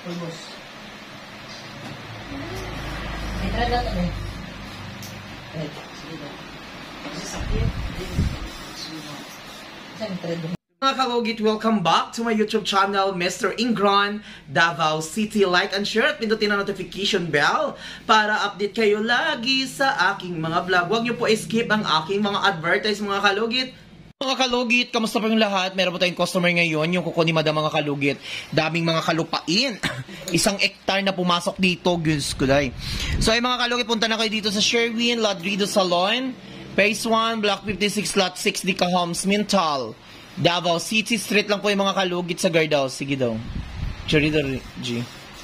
Pulmos. May trad na ito eh. Sige ba? Kasi sakit. Saan yung trad? Mga kalugit, welcome back to my YouTube channel, Mr. Ingron, Davao City. Like and share at pindutin ang notification bell para update kayo lagi sa aking mga vlog. Huwag niyo po skip ang aking mga advertise, mga kalugit. Mga kalugit, kamusta po yung lahat? Meron po tayong customer ngayon, yung kuko ni Madam, mga kalugit. Daming mga kalupain. 1 hektar na pumasok dito, Guys kulay. So ay mga kalugit, punta na kayo dito sa Sherwin Ladrido Salon, Phase 1, Block 56, Lot 6, Dica Homes, Mintal, Davao City. Street lang po yung mga kalugit sa guardhouse. Sige daw. Chorida G.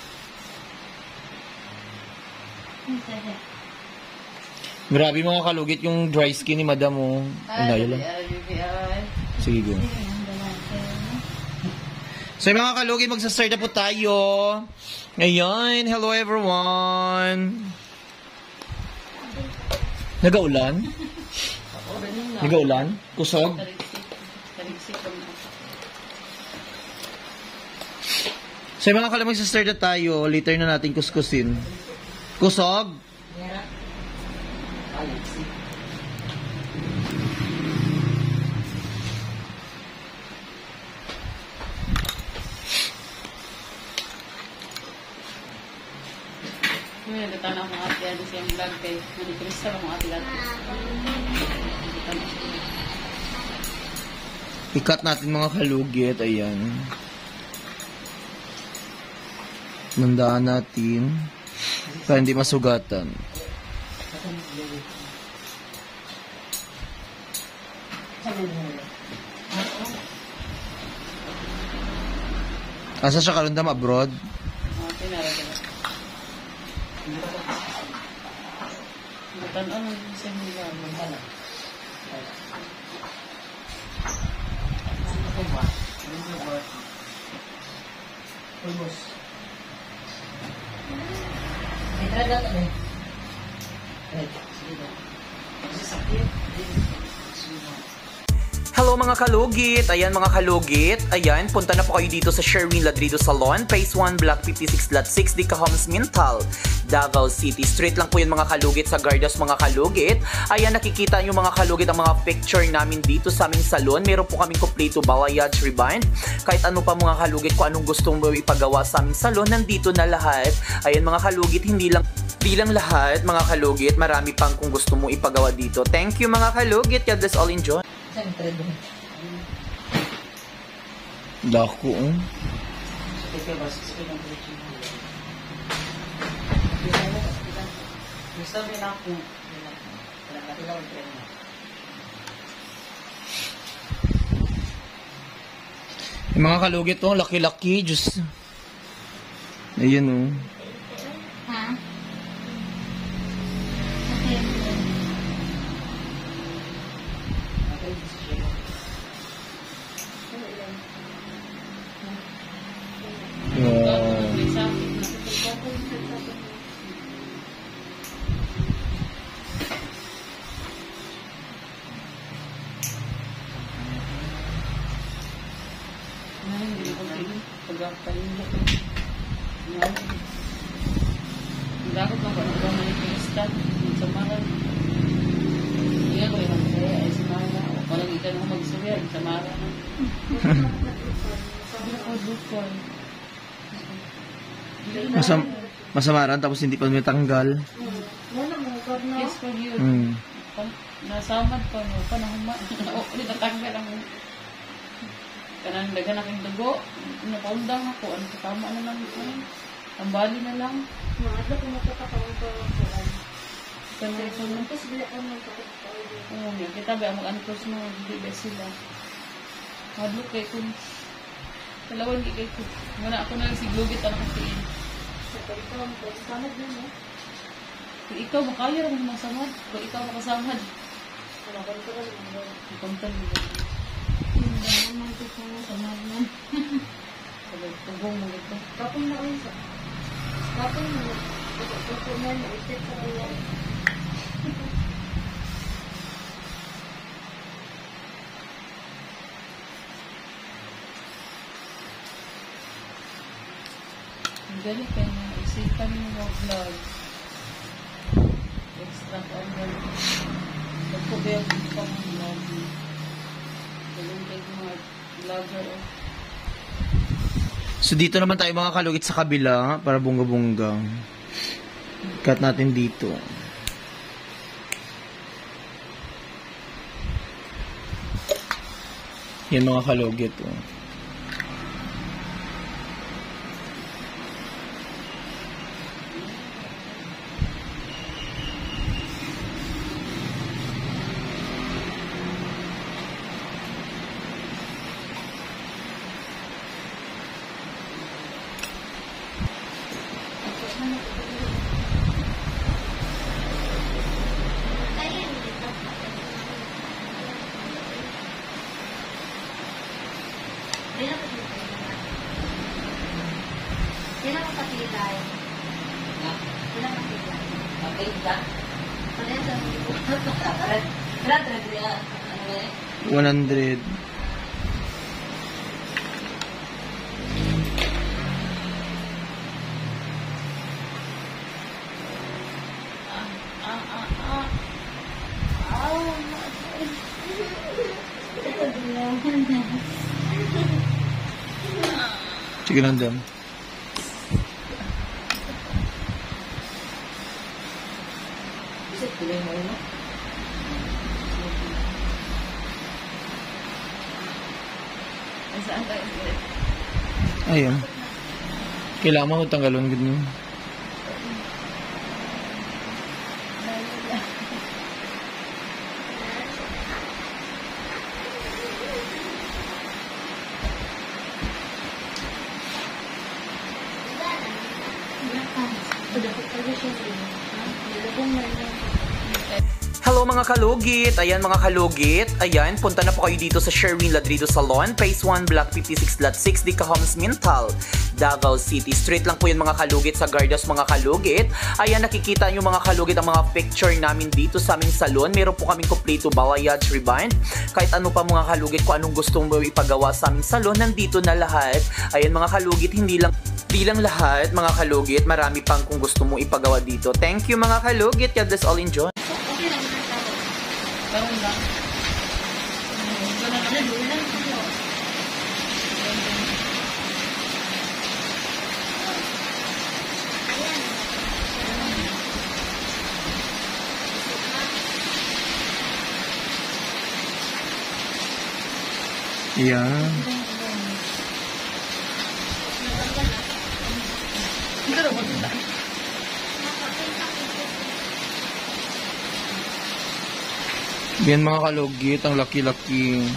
Grabe mga kalugit yung dry skin ni Madam mo. Ang lang. Sige go. So yung mga kalugit, magsa-start na po tayo. Ngayon, hello everyone. Nagaulan? Nagaulan? Kusog? So yung mga kalugit, magsa-start na tayo. Later na natin kuskusin. Kusog? Ngayon, natana akong ate ano siyang vlog kay Manikristal akong ate-ate. Ikat natin mga kalugit. Ayan. Nandaan natin para hindi masugatan. Asa siya karundam abroad? Tan-an mo sa mga magdala. Pulmos. May trad na ito eh. Sige ba? Kasi sakit. Sige ba? Hello mga kalugit! Ayan mga kalugit. Ayan, punta na po kayo dito sa Sherwin Ladrido Salon, Phase 1, Block 56, Lot 6, Dica Homes, Mintal, Davao City. Street lang po yun mga kalugit sa guardhouse mga kalugit. Ayan, nakikita nyo mga kalugit ang mga picture namin dito sa aming salon. Meron po kaming kompleto balayage, rebind. Kahit ano pa mga kalugit, kung anong gusto mo ipagawa sa aming salon, nandito na lahat. Ayan mga kalugit, hindi lang lahat mga kalugit, marami pang kung gusto mo ipagawa dito. Thank you mga kalugit. God bless all, enjoy. Saan yung trad? Dako, Sige ba? Sige lang po siya. Gusto rin ako. Wala natin lang ang trad na. Yung mga kalugit, oh, laki-laki, Diyos. Ayan, oh. Ha? Dapat lang kung ano ba Manikristal sa Mara. Iya ko yung masaya ay sa Mara. O palang ika nung magsuya sa Mara. Masamaran tapos hindi pa natanggal. Yes, for you. Nasamad pa mo. Panahuma. Ulit natanggal ang kanang dagan aking dugo. Napaundang ako. Ano sa tama na lang. Ang bali na lang. Maadla kung magkakataon ko lang. Telephone mo. Tapos bila ka magkakataon. Oo, kita ba ang mag-unclose mo. Hindi ba sila. Madlo kay kun. Dalawan di kay kun. Muna ako na lang si Glugit ang nakatiin. Sa ikaw, magkasamad na mo. Kung ikaw makaya rin mo masamad. Kung ikaw makasamad. Malaban ko lang mo. Ikontan mo. Hindi naman ito ko samad na. Sabay, tugong mo ito. Kapag na kayo sa... Kapag mo, kapag na naipit sa kaya. Gani ka na. Isipan mo mag-vlog. Extra ka ang gani. Pagkubayag mo pa mong vlog. Galing kayo mga vlogger. So dito naman tayo mga kalugit sa kabila para bunga-bunga. Cut natin dito. Yan mga kalugit. Oh. Sino ang kapilay? Sino ang kapilay? Okay, ka? Ano yan sa mga 100. Sige lang dam. Isip, tuloy mo yun, no? Saan tayo? Ayun. Kailangan mo tanggalon gud mo. Hello mga kalugit! Ayan mga kalugit. Ayan, punta na po kayo dito sa Sherwin Ladrido Salon, Phase 1, Block 56.6, Dica Homes Mintal, Davao City. Street lang po yun mga kalugit sa Gardas mga kalugit. Ayan, nakikita nyo mga kalugit ang mga picture namin dito sa aming salon. Meron po kaming kompleto balayage, rebind. Kahit ano pa mga kalugit, kung anong gusto mo ipagawa sa aming salon, nandito na lahat. Ayan mga kalugit, hindi lang lahat mga kalugit, marami pang kung gusto mo ipagawa dito. Thank you mga kalugit. God bless all, enjoy. Parang lang. Yeah. Yan mga kalugit, ang laki-laki.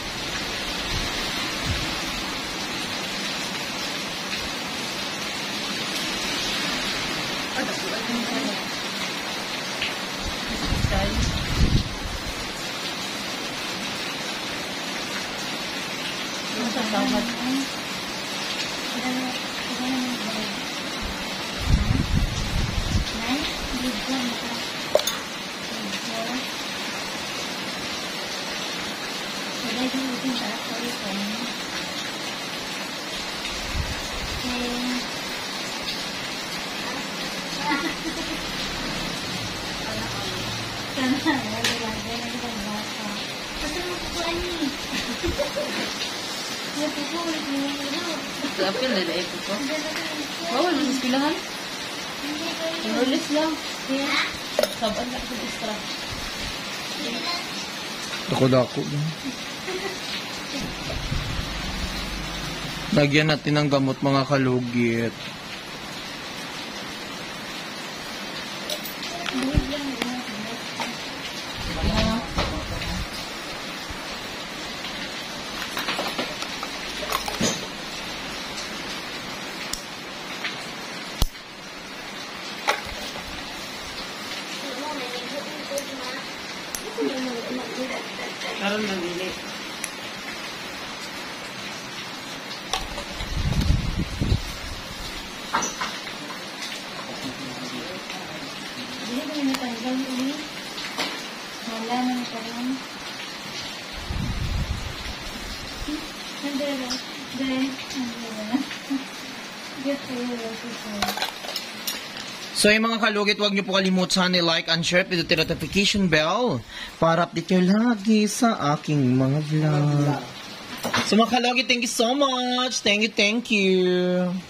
Apil na ito ko. Bawal mo sa pilahan. Release lang. Saban na sa extra. Dako-dako. Lagyan natin ng gamot mga kalugit. Karon lang dili. Hindi ko na tanggal ulit. Wala na karon. Nandera. Get to you. So yung mga kalugit, huwag niyo po kalimutan i-like and share, pindutin notification bell para update kayo lagi sa aking mga vlog. So mga kalugit, thank you so much. Thank you.